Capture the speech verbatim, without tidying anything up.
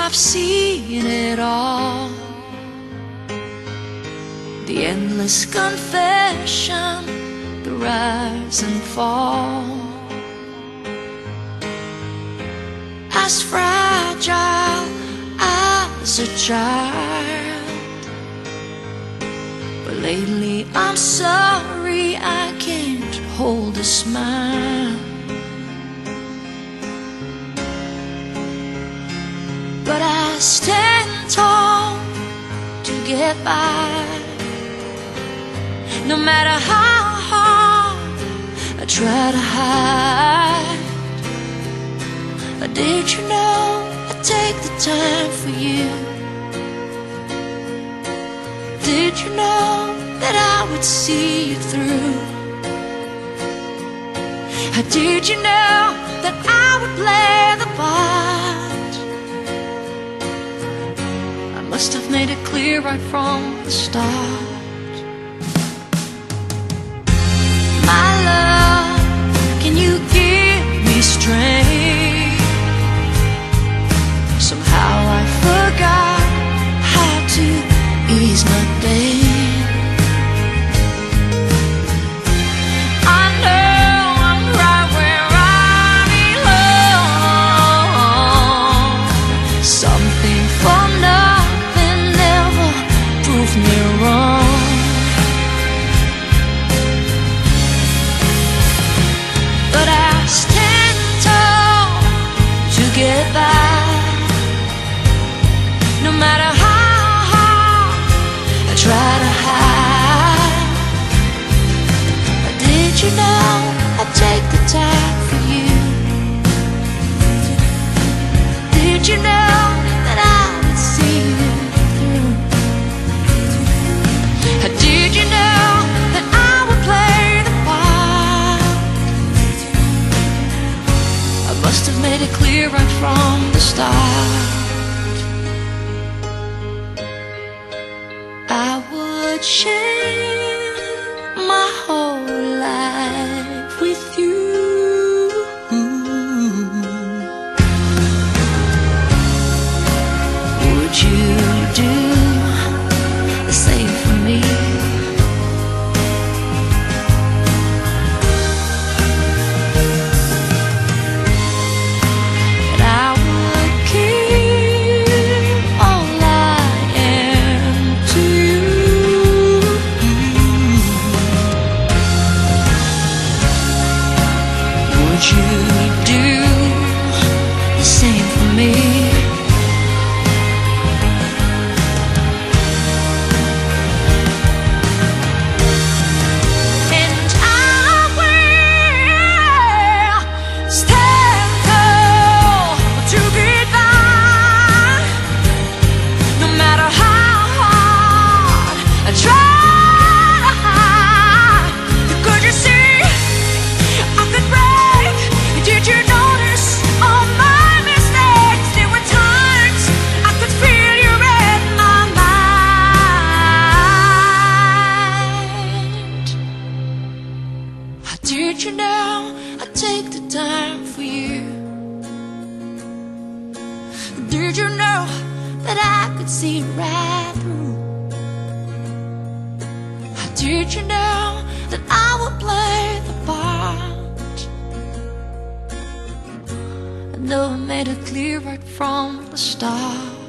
I've seen it all. The endless confession, the rise and fall. As fragile as a child, but lately I'm sorry I can't hold a smile. But I stand tall to get by, no matter how hard I try to hide. Did you know I'd take the time for you? Did you know that I would see you through? Did you know that I would play the part? I must have made it clear right from the start. My love, can you give me strength? Somehow I forgot how to ease my pain. I know I'm right where I belong. Something for nothing never proved me wrong. But I stand tall to get by, no matter how hard I try to hide. Did you know I'd take the time for you? Did you know that I would see you through? Did you know that I would play the part? I must have made it clear right from the start. I would share my whole life with you. Would you do the same for me? And I would give all I am to you. Would you do the same for me? And I will stand tall to get by, no matter how hard I try to hide. Could you see I could break? Did you notice all my mistakes? There were times I could feel you in my mind. Did you know I'd take the time for you? Did you know that I could see right through? Did you know that I would play the part? I know I made it clear right from the start.